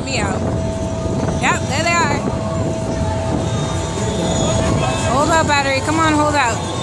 me out. Yep, there they are. Hold out, battery. Come on, hold out.